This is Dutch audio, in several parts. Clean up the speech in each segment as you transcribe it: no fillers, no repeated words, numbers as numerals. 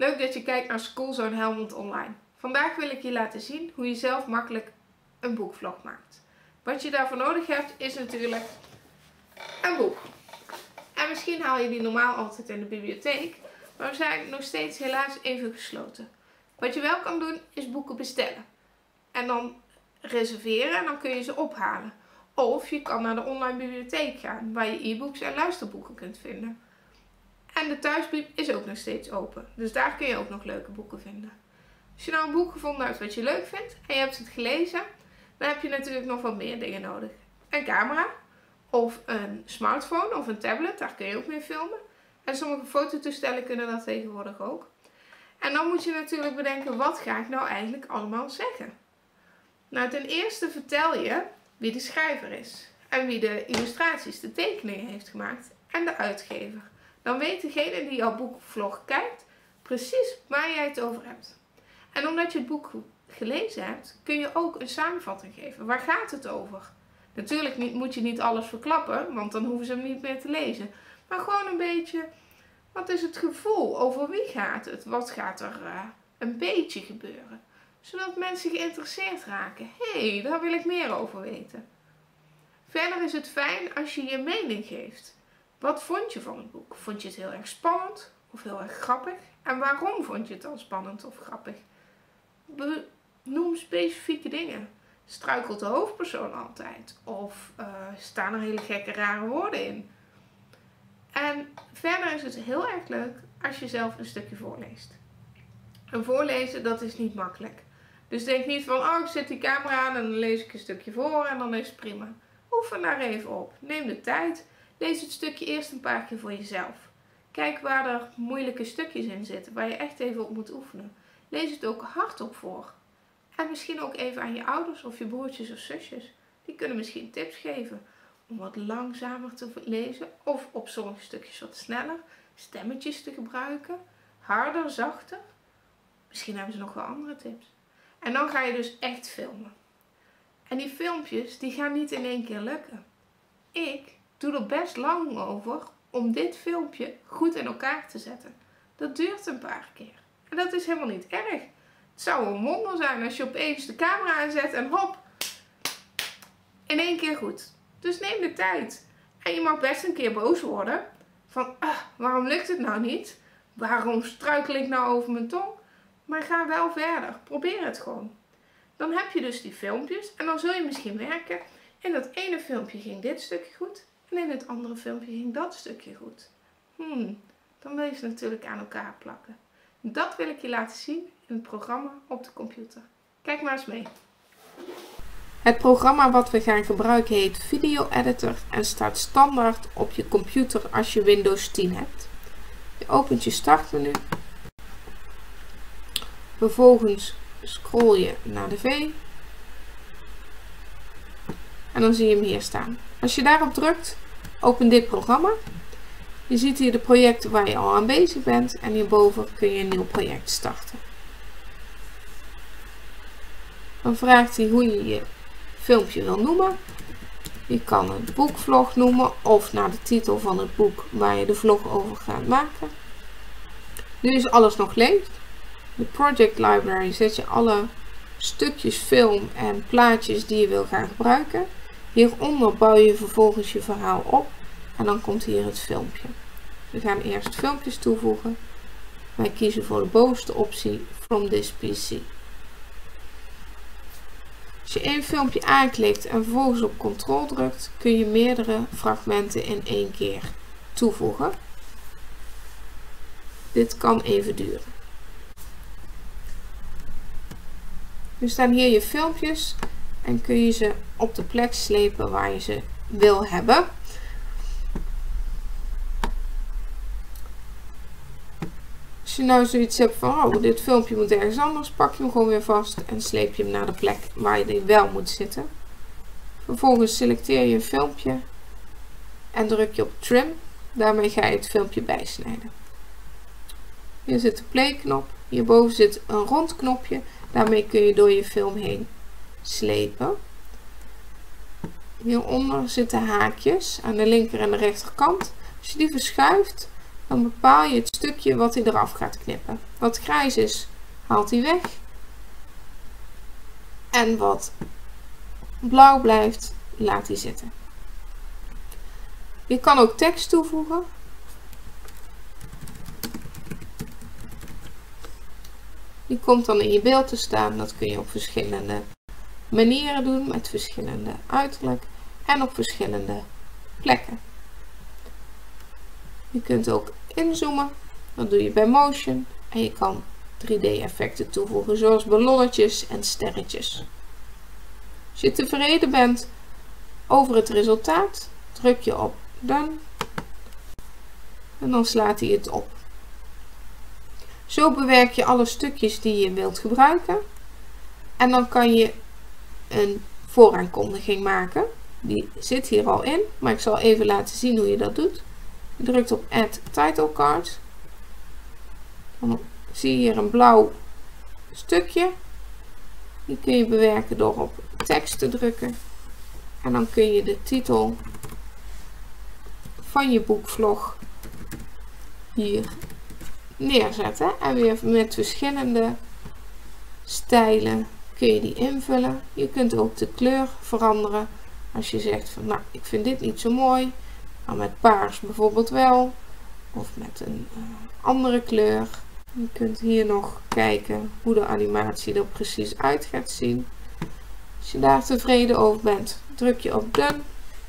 Leuk dat je kijkt naar Schoolzone Helmond Online. Vandaag wil ik je laten zien hoe je zelf makkelijk een boekvlog maakt. Wat je daarvoor nodig hebt is natuurlijk een boek. En misschien haal je die normaal altijd in de bibliotheek, maar we zijn nog steeds helaas even gesloten. Wat je wel kan doen is boeken bestellen. En dan reserveren en dan kun je ze ophalen. Of je kan naar de online bibliotheek gaan waar je e-books en luisterboeken kunt vinden. En de thuisbieb is ook nog steeds open. Dus daar kun je ook nog leuke boeken vinden. Als je nou een boek gevonden hebt wat je leuk vindt en je hebt het gelezen, dan heb je natuurlijk nog wat meer dingen nodig. Een camera of een smartphone of een tablet, daar kun je ook mee filmen. En sommige fototoestellen kunnen dat tegenwoordig ook. En dan moet je natuurlijk bedenken, wat ga ik nou eigenlijk allemaal zeggen? Nou, ten eerste vertel je wie de schrijver is. En wie de illustraties, de tekeningen heeft gemaakt. En de uitgever. Dan weet degene die jouw boekvlog kijkt precies waar jij het over hebt. En omdat je het boek gelezen hebt, kun je ook een samenvatting geven. Waar gaat het over? Natuurlijk moet je niet alles verklappen, want dan hoeven ze hem niet meer te lezen. Maar gewoon een beetje, wat is het gevoel? Over wie gaat het? Wat gaat er een beetje gebeuren? Zodat mensen geïnteresseerd raken. Hé, daar wil ik meer over weten. Verder is het fijn als je je mening geeft. Wat vond je van het boek? Vond je het heel erg spannend of heel erg grappig? En waarom vond je het dan spannend of grappig? Noem specifieke dingen. Struikelt de hoofdpersoon altijd? Of staan er hele gekke rare woorden in? En verder is het heel erg leuk als je zelf een stukje voorleest. En voorlezen, dat is niet makkelijk. Dus denk niet van, oh, ik zet die camera aan en dan lees ik een stukje voor en dan is het prima. Oefen daar even op. Neem de tijd. Lees het stukje eerst een paar keer voor jezelf. Kijk waar er moeilijke stukjes in zitten, waar je echt even op moet oefenen. Lees het ook hardop voor. En misschien ook even aan je ouders of je broertjes of zusjes. Die kunnen misschien tips geven om wat langzamer te lezen of op sommige stukjes wat sneller. Stemmetjes te gebruiken. Harder, zachter. Misschien hebben ze nog wel andere tips. En dan ga je dus echt filmen. En die filmpjes, die gaan niet in één keer lukken. Ik doe er best lang over om dit filmpje goed in elkaar te zetten. Dat duurt een paar keer. En dat is helemaal niet erg. Het zou een wonder zijn als je opeens de camera aanzet en hop, in één keer goed. Dus neem de tijd. En je mag best een keer boos worden. Van, waarom lukt het nou niet? Waarom struikel ik nou over mijn tong? Maar ga wel verder. Probeer het gewoon. Dan heb je dus die filmpjes en dan zul je misschien merken, in dat ene filmpje ging dit stukje goed en in het andere filmpje ging dat stukje goed. Dan wil je ze natuurlijk aan elkaar plakken. Dat wil ik je laten zien in het programma op de computer. Kijk maar eens mee. Het programma wat we gaan gebruiken heet Video Editor en staat standaard op je computer als je Windows 10 hebt. Je opent je startmenu. Vervolgens scroll je naar de V. En dan zie je hem hier staan. Als je daarop drukt, open dit programma. Je ziet hier de projecten waar je al aan bezig bent. En hierboven kun je een nieuw project starten. Dan vraagt hij hoe je je filmpje wil noemen. Je kan het boekvlog noemen of naar de titel van het boek waar je de vlog over gaat maken. Nu is alles nog leeg. De project library zet je alle stukjes film en plaatjes die je wil gaan gebruiken. Hieronder bouw je vervolgens je verhaal op en dan komt hier het filmpje. We gaan eerst filmpjes toevoegen. Wij kiezen voor de bovenste optie From this PC. Als je één filmpje aanklikt en vervolgens op Ctrl drukt, kun je meerdere fragmenten in één keer toevoegen. Dit kan even duren. Nu staan hier je filmpjes en kun je ze op de plek slepen waar je ze wil hebben. Als je nou zoiets hebt van, oh, dit filmpje moet ergens anders, pak je hem gewoon weer vast en sleep je hem naar de plek waar je die wel moet zitten. Vervolgens selecteer je een filmpje en druk je op Trim. Daarmee ga je het filmpje bijsnijden. Hier zit de play knop. Hierboven zit een rond knopje. Daarmee kun je door je film heen slepen. Hieronder zitten haakjes aan de linker en de rechterkant. Als je die verschuift, Dan bepaal je het stukje wat hij eraf gaat knippen. Wat grijs is, haalt hij weg. En wat blauw blijft, laat hij zitten. Je kan ook tekst toevoegen. Die komt dan in je beeld te staan. Dat kun je op verschillende manieren doen, met verschillende uiterlijk en op verschillende plekken. Je kunt ook inzoomen. Dat doe je bij Motion. En je kan 3D effecten toevoegen, zoals ballonnetjes en sterretjes. Als je tevreden bent over het resultaat, druk je op Done. En dan slaat hij het op. Zo bewerk je alle stukjes die je wilt gebruiken. En dan kan je een vooraankondiging maken. Die zit hier al in, maar ik zal even laten zien hoe je dat doet. Je drukt op Add Title Card. Dan zie je hier een blauw stukje. Die kun je bewerken door op tekst te drukken. En dan kun je de titel van je boekvlog hier neerzetten. En weer met verschillende stijlen kun je die invullen. Je kunt ook de kleur veranderen. Als je zegt van nou, ik vind dit niet zo mooi. Maar met paars bijvoorbeeld wel. Of met een andere kleur. Je kunt hier nog kijken hoe de animatie er precies uit gaat zien. Als je daar tevreden over bent, druk je op Done.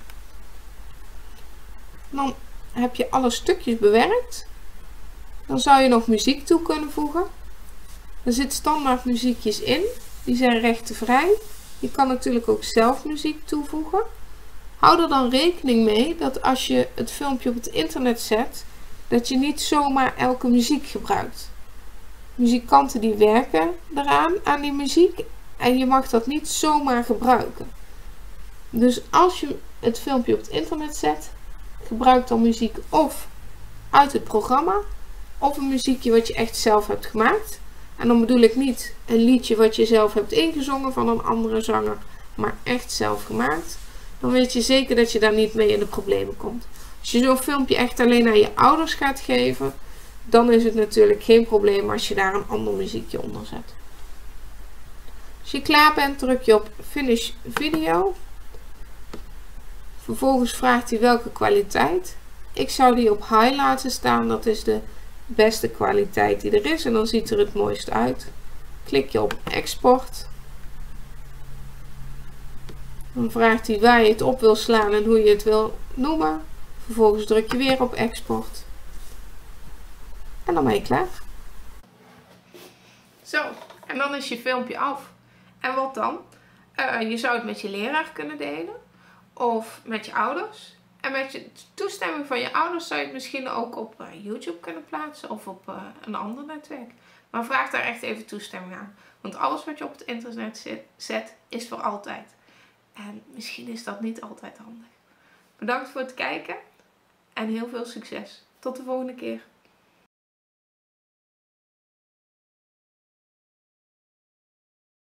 Dan heb je alle stukjes bewerkt. Dan zou je nog muziek toe kunnen voegen. Er zit standaard muziekjes in. Die zijn rechtenvrij. Je kan natuurlijk ook zelf muziek toevoegen. Hou er dan rekening mee dat als je het filmpje op het internet zet, dat je niet zomaar elke muziek gebruikt. Muzikanten die werken eraan, aan die muziek, en je mag dat niet zomaar gebruiken. Dus als je het filmpje op het internet zet, gebruik dan muziek of uit het programma, of een muziekje wat je echt zelf hebt gemaakt. En dan bedoel ik niet een liedje wat je zelf hebt ingezongen van een andere zanger, maar echt zelf gemaakt. Dan weet je zeker dat je daar niet mee in de problemen komt. Als je zo'n filmpje echt alleen aan je ouders gaat geven, dan is het natuurlijk geen probleem als je daar een ander muziekje onder zet. Als je klaar bent, druk je op Finish Video. Vervolgens vraagt hij welke kwaliteit. Ik zou die op High laten staan. Dat is de beste kwaliteit die er is. En dan ziet er het mooist uit. Klik je op Export. Dan vraagt hij waar je het op wil slaan en hoe je het wil noemen. Vervolgens druk je weer op Export. En dan ben je klaar. Zo, en dan is je filmpje af. En wat dan? Je zou het met je leraar kunnen delen. Of met je ouders. En met je toestemming van je ouders zou je het misschien ook op YouTube kunnen plaatsen. Of op een ander netwerk. Maar vraag daar echt even toestemming aan. Want alles wat je op het internet zet, is voor altijd. En misschien is dat niet altijd handig. Bedankt voor het kijken. En heel veel succes. Tot de volgende keer.